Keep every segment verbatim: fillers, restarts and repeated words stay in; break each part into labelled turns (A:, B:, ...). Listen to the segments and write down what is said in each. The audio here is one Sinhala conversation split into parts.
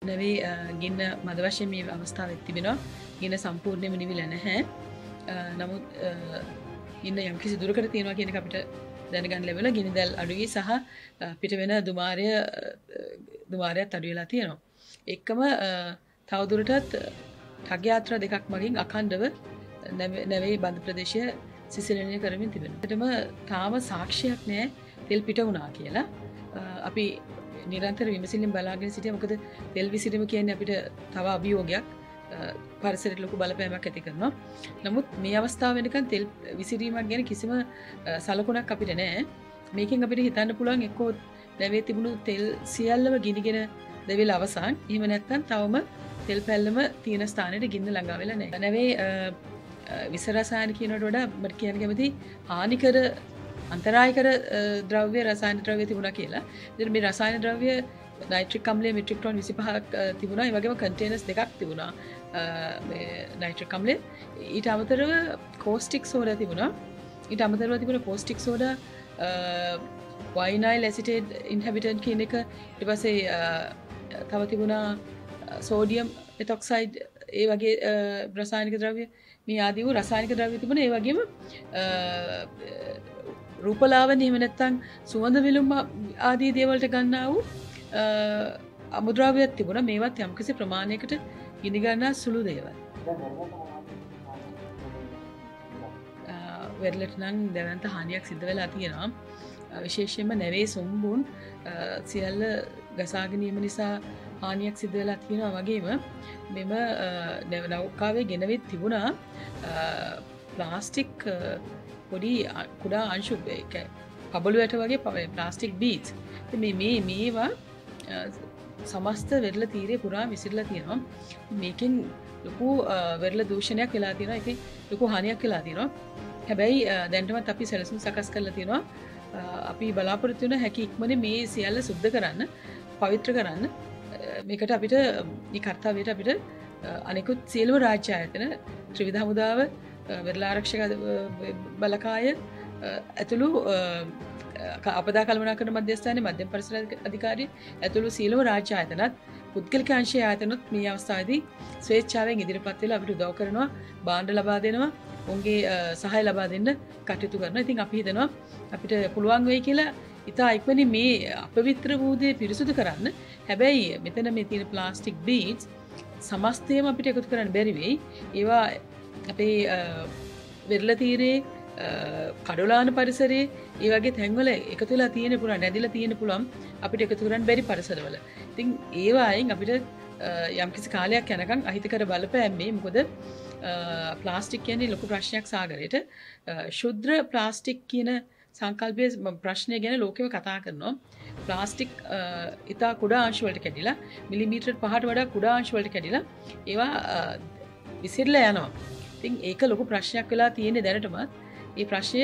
A: නැවේ ගින්න මද වශයෙන් මේ අවස්ථාවෙත් තිබෙනවා. ගින්න සම්පූර්ණයෙන්ම නිවිලා නැහැ. නමුත් ගින්න යම්කිසි දුරකට තියෙනවා කියන එක අපිට දැනගන්න ලැබෙනවා. ගිනි දැල් අඩුයි සහ පිට වෙන දුමාරය දුමාරයත් අඩු වෙලා තියෙනවා. එක්කම තවදුරටත් ඨග යාත්‍රා දෙකක් මගින් අඛණ්ඩව නැවේ බන්ද ප්‍රදේශය සිසිලනය කරමින් තිබෙනවා. ඒකටම තාම සාක්ෂියක් නැහැ තෙල් පිට වුණා කියලා. අපි නිරන්තර විමසිල්ලෙන් බලාගෙන සිටියා. මොකද තෙල් විසිරීම කියන්නේ අපිට තව අභියෝගයක්, පරිසරයට ලොකු බලපෑමක් ඇති කරනවා. නමුත් මේ අවස්ථාව වෙනකන් තෙල් විසිරීමක් ගැන කිසිම සලකුණක් අපිට නැහැ. මේකෙන් අපිට හිතන්න පුළුවන් එක්කෝ නැවේ තිබුණු තෙල් සියල්ලම ගිනිගෙන දෙවිල අවසන්. එහෙම නැත්නම් තවම තෙල් පැල්ලම තියෙන ස්ථානයට ගින්න ළඟා වෙලා නැහැ. නැවේ විස රසායන කියනකට වඩා මට කියන්න කැමති හානිකර අන්තරායකර ද්‍රව්‍ය රසායන ද්‍රව්‍ය තිබුණා කියලා. ඉතින් මේ රසායන ද්‍රව්‍ය නයිට්‍රික් අම්ලය මෙට්‍රික් ටොන් විසිපහක් තිබුණා. ඒ වගේම කන්ටේනර්ස් දෙකක් තිබුණා. මේ නයිට්‍රික් අම්ලය ඊට අමතරව කෝස්ටික් සෝඩා තිබුණා. ඊට අමතරව තිබුණා caustic soda vinyl acetate inhibitant කියන එක. ඊට පස්සේ තව තිබුණා සෝඩියම් එතොක්සයිඩ් ඒ වගේ රසායනික ද්‍රව්‍ය මේ ආදී වූ රසායනික ද්‍රව්‍ය තිබුණා. ඒ වගේම රූපලාවන්‍ය එහෙම නැත්නම් සුවඳ විලුම් ආදී දේවල්ට ගන්නා වූ අමුද්‍රව්‍යයක් තිබුණා. මේවත් යම්කිසි ප්‍රමාණයකට ගිනි ගන්නා සුළු දේවල්. වෙරළට නම් දැවන්ත හානියක් සිද්ධ වෙලා තියෙනවා. විශේෂයෙන්ම නැවේ සොම්බුන් සියල්ල ගසාගෙන යාම නිසා හානියක් සිද්ධ වෙලා තියෙනවා. වගේම මෙම නෞකාවේ ගෙනවිත් තිබුණා ප්ලාස්ටික් පොඩි කුඩා අංශු පබළු වැට වගේ ප්ලාස්ටික් බීට්ස්. මේ මේ මේවා සමස්ත වෙරළ තීරය පුරා විසිරලා තියෙනවා. මේකෙන් ලොකු වෙරළ දූෂණයක් වෙලා තියෙනවා. ඒකේ ලොකු හානියක් වෙලා තියෙනවා. හැබැයි දැනටමත් අපි සැලසුම් සකස් කරලා තියෙනවා. අපි බලාපොරොත්තු වෙන හැකි ඉක්මනින් මේ සියල්ල සුද්ධ කරන්න, පවිත්‍ර කරන්න. මේකට අපිට මේ කාර්යයට අපිට අනෙකුත් සියලුම රාජ්‍ය ආයතන, ත්‍රිවිධ හමුදාව, වෙරළ ආරක්ෂක බලකාය ඇතුළු අපදා කළමනාකරණ මධ්‍යස්ථානයේ මධ්‍යම පරිසර අධිකාරිය ඇතුළු සියලුම රාජ්‍ය ආයතනත් පුද්ගලික අංශයේ ආයතනොත් මේ අවස්ථාවේදී ස්වේච්ඡාවෙන් ඉදිරිපත් වෙලා අපිට උදව් කරනවා, භාණ්ඩ ලබා දෙනවා, උන්ගේ සහාය ලබා දෙන්න කටයුතු කරනවා. ඉතින් අපි හිතනවා අපිට පුළුවන් වෙයි කියලා ඉතා ඉක්මනින් මේ අපවිත්‍ර වූ දේ පිරිසුදු කරන්න. හැබැයි මෙතන මේ තියෙන ප්ලාස්ටික් බීඩ්ස් සමස්තයම අපිට එකතු කරන්න බැරි වෙයි. ඒවා අපේ වෙරළ තීරයේ කඩොලාන පරිසරයේ ඒ වගේ තැන්වල එකතු වෙලා තියෙන පුළුවන්, නැදිලා තියෙන පුළුවන් අපිට එකතු කරන්න බැරි පරිසරවල. ඉතින් ඒවායින් අපිට යම්කිසි කාලයක් යනකම් අහිතකර බලපෑම් මේ. මොකද ප්ලාස්ටික් කියන්නේ ලොකු ප්‍රශ්නයක් සාගරයට. ශුද්‍ර ප්ලාස්ටික් කියන සංකල්පයේ ප්‍රශ්නය ගැන ලෝකෙම කතා කරනවා. ප්ලාස්ටික් ඉතා කුඩා අංශ වලට කැඩිලා මිලිමීටර් පහට වඩා කුඩා අංශ වලට කැඩිලා ඒවා විසිරලා යනවා. ඉතින් ඒක ලොකු ප්‍රශ්නයක් වෙලා තියෙන්නේ දැනටමත්. මේ ප්‍රශ්නය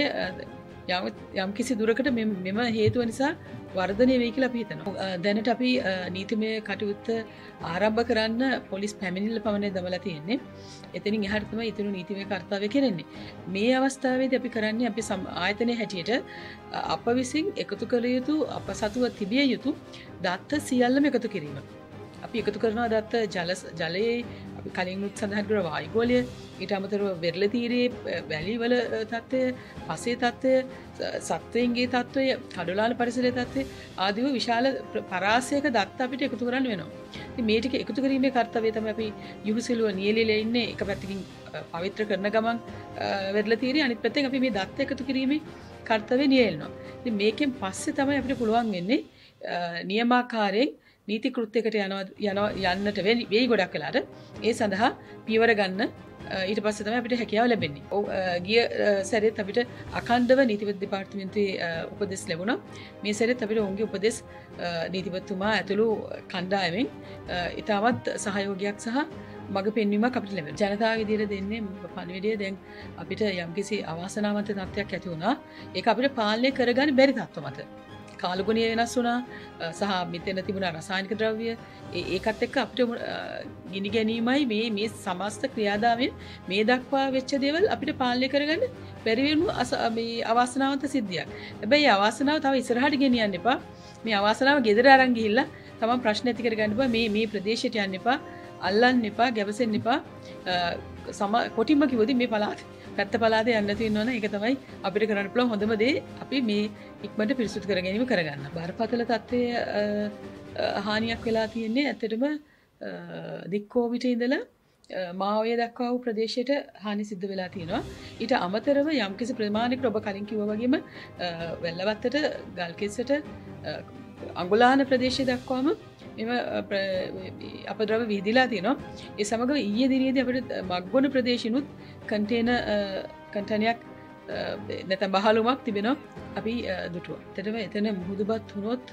A: යම් කිසි දුරකට මෙම හේතුව නිසා වර්ධනය වෙයි කියලා අපි හිතනවා. දැනට අපි නීතිමය කටයුත්ත ආරම්භ කරන්න පොලිස් පැමිණිල්ල පමණයි දමලා තියෙන්නේ. එතනින් එහාට තමයි ඊතුරු නීතිමය කාර්යය කෙරෙන්නේ. මේ අවස්ථාවේදී අපි කරන්නේ අපි ආයතනයේ හැටියට අප විසින් එකතු කළ යුතු, අප සතුව තිබිය යුතු දත්ත සියල්ලම එකතු කිරීම. අපි එකතු කරනවා දත්ත ජල ජලයේ අපි කලින් උත් සඳහන් කර වායුගෝලය, ඊට අමතරව වෙරළ තීරයේ වැලිවල තත්ත්වය, පසේ තත්ත්වය, සත්වයන්ගේ තත්ත්වය, කඩොලාන පරිසරයේ තත්ත්වය ආදී වූ විශාල පරාසයක දත්ත අපිට එකතු කරන්න වෙනවා. ඉතින් මේ ටික එකතු කිරීමේ කාර්යය තමයි අපි යුහුසෙලුව නියැලෙලා ඉන්නේ. එක පැත්තකින් පවිත්‍ර කරන ගමන් වෙරළ තීරයේ, අනිත් පැත්තෙන් අපි මේ දත්ත එකතු කිරීමේ කාර්යය නියැලෙනවා. ඉතින් මේකෙන් පස්සේ තමයි අපිට පුළුවන් වෙන්නේ නියමාකාරයෙන් නීති කෘත්‍යයකට යනවා යනවා යන්නට වෙයි ගොඩක් වෙලාට. ඒ සඳහා පියවර ගන්න ඊට පස්සේ තමයි අපිට හැකියාව ලැබෙන්නේ. ඔව් ගිය සැරේත් අපිට අඛණ්ඩව නීතිපති දෙපාර්තමේන්තුවේ උපදෙස් ලැබුණා. මේ සැරේත් අපිට ඔවුන්ගේ උපදෙස් නීතිපතිතුමා ඇතුළු කණ්ඩායමෙන් ඉතාමත් සහයෝගයක් සහ මඟ පෙන්වීමක් අපිට ලැබෙනවා. ජනතාව විදියට දෙන්නේ පණිවිඩය දැන් අපිට යම්කිසි අවාසනාවන්ත තත්ත්වයක් ඇති වුණා. ඒක අපිට පාලනය කරගන්න බැරි තත්ත්ව මත. කාලගුණය වෙනස් වුණා සහ මෙතන තිබුණ රසායනික ද්‍රව්‍ය ඒකත් එක්ක අපිට ගිනි ගැනීමයි මේ මේ සමස්ත ක්‍රියාදාමයෙන් මේ දක්වා වෙච්ච දේවල් අපිට පාලනය කරගන්න බැරි වෙනු මේ අවාසනාවන්ත සිද්ධියක්. හැබැයි අවාසනාව තව ඉස්සරහට ගෙනියන්න එපා. මේ අවාසනාව ගෙදර අරන් ගිහිල්ලා තමන් ප්‍රශ්න ඇති කරගන්න එපා. මේ මේ ප්‍රදේශයට යන්න එපා. අල්ලන්න එපා, ගැවසෙන්න එපා. සම කොටින්ම කිව්වොත් මේ පළාත පැත්ත පළාතේ යන්න තියෙනවනේ ඒක තමයි අපිට කරන්න පුළුවන් හොඳම දේ. අපි මේ ඉක්මනට පිරිසුදු කර ගැනීම කරගන්න. බරපතල තත්ත්වයේ හානියක් වෙලා තියෙන්නේ ඇත්තටම දික්කෝවිට ඉඳලා මාවය දක්වා වූ ප්‍රදේශයට හානි සිද්ධ වෙලා තියෙනවා. ඊට අමතරව යම්කිසි ප්‍රමාණයකට ඔබ කලින් කිව්වා වගේම වැල්ලවත්තට, ගල්කිස්සට, අඟුලාන ප්‍රදේශය දක්වාම මෙම අපද්‍රව්‍ය විහිදිලා තියෙනවා. ඒ සමග ඊයේ දිනේදී අපිට මග්ගොන ප්‍රදේශිනුත් කන්ටේනර් කන්ටේනරයක් නැත්නම් බහලුමක් තිබෙනවා. අපි දුටුවා. එතනම එතන මුහුදුබත් වුණොත්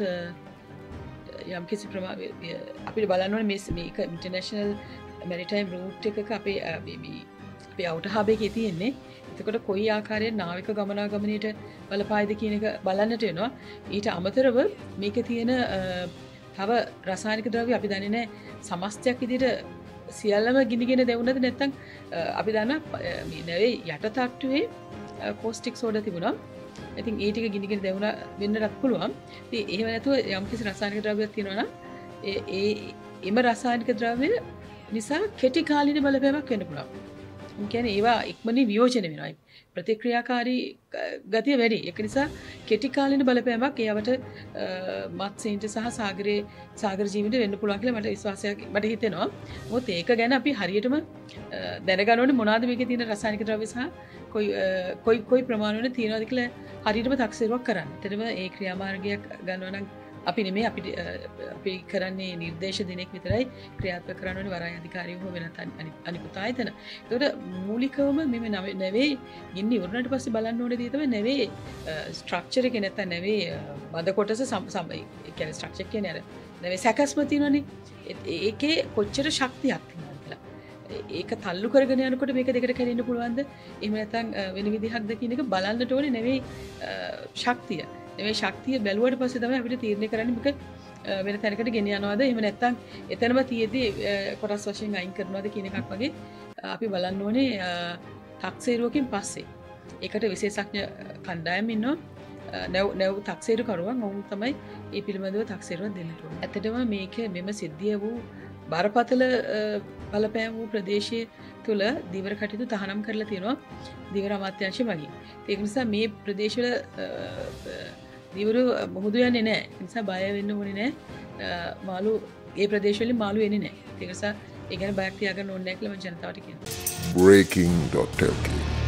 A: යම්කිසි ප්‍රමාණයක් අපිට බලන්න ඕනේ මේ මේක ඉන්ටර්නැෂනල් මැරිටයිම් රූට් එකක අපේ අපේ අවුටර් හබ් එකේ තියෙන්නේ. එතකොට කොයි ආකාරයෙන් නාවික ගමනාගමනයට බලපායිද කියන එක බලන්නට වෙනවා. ඊට අමතරව මේකේ තියෙන තව රසායනික ද්‍රව්‍ය අපි දන්නේ නැහැ සමස්තයක් විදිහට සියල්ලම ගිනිගෙන දෙවුනද නැත්නම් අපි දන්න මේ නැවේ යට තට්ටුවේ කෝස්ටික් සෝඩා තිබුණා. ඉතින් ඒ ටික ගිනිගෙන දෙවුණා වෙන්නත් පුළුවන්. ඉතින් එහෙම නැතුව යම්කිසි රසායනික ද්‍රව්‍යයක් තියෙනවා නම් ඒ ඒ එම රසායනික ද්‍රව්‍ය නිසා කෙටි කාලින බලපෑමක් වෙන්න පුළුවන්. ඒ කියන්නේ ඒවා ඉක්මනින් වියෝජනය වෙනවා. ප්‍රතික්‍රියාකාරී ගතිය වැඩි. ඒක නිසා කෙටි කාලින බලපෑමක් ඒවට මත්ස්‍යයන්ට සහ සාගරයේ සාගර ජීවිත වෙන්න පුළුවන් කියලා මට විශ්වාසයක් මට හිතෙනවා. මොකද ඒක ගැන අපි හරියටම දැනගන්න ඕනේ මොනවාද මේකේ තියෙන රසායනික ද්‍රව්‍ය සහ කොයි කොයි කොයි ප්‍රමාණවල තියෙනවද කියලා හරියටම තක්සේරුවක් කරන්න. එතනම ඒ ක්‍රියාමාර්ගයක් ගන්නවා නම් අපි නෙමෙයි අපි අපි කරන්නේ නිර්දේශ දිනක් විතරයි ක්‍රියාත්මක කරන්න ඕනේ වරාය අධිකාරියෝ හෝ වෙනත් අනිකුත් ආයතන. ඒකට මූලිකවම මේ නැවේ ගින්න ඉවරනට පස්සේ බලන්න ඕනේ දේ තමයි නැවේ ස්ට්‍රක්චර් එක නැත්නම් නැවේ බඳ කොටස සම ඒ කියන්නේ ස්ට්‍රක්චර් කියන්නේ අර නැවේ සැකස්ම තියෙනවනේ. ඒකේ කොච්චර ශක්තියක් තියෙනවද කියලා. ඒක තල්ලු කරගෙන යනකොට මේක දෙකට කැඩෙන්න පුළුවන්ද? එහෙම නැත්නම් වෙන විදිහක්ද කියන එක බලන්නට ඕනේ නැවේ ශක්තිය. මේ ශක්තිය බැලුවට පස්සේ තමයි අපිට තීරණය කරන්න මේක වෙන තැනකට ගෙන යනවාද එහෙම නැත්නම් එතනම තියේදී කොටස් වශයෙන් අයින් කරනවාද කියන එකක් වගේ අපි බලන්න ඕනේ තක්සේරුවකින් පස්සේ. ඒකට විශේෂඥ කණ්ඩායම් ඉන්නවා. නැව් නැව් තක්සේරු කරුවන් ඔවුන් තමයි මේ පිළිබඳව තක්සේරුවක් දෙන්න ඕනේ. ඇත්තටම මේක මෙම සිද්ධිය වූ බරපතල බලපෑම් වූ ප්‍රදේශයේ තුල දීවර කටයුතු තහනම් කරලා තියෙනවා දීවර අමාත්‍යාංශය මගින්. ඒක නිසා මේ ප්‍රදේශවල දීවරු මුහුදු යන්නේ නැහැ. ඒ නිසා බය වෙන්න ඕනේ නැහැ. මාළු ඒ ප්‍රදේශවලින් මාළු එන්නේ නැහැ. ඒ නිසා ඒ ගැන බයක් තියාගන්න ඕනේ නැහැ කියලා මම ජනතාවට කියනවා.
B: breaking dot l k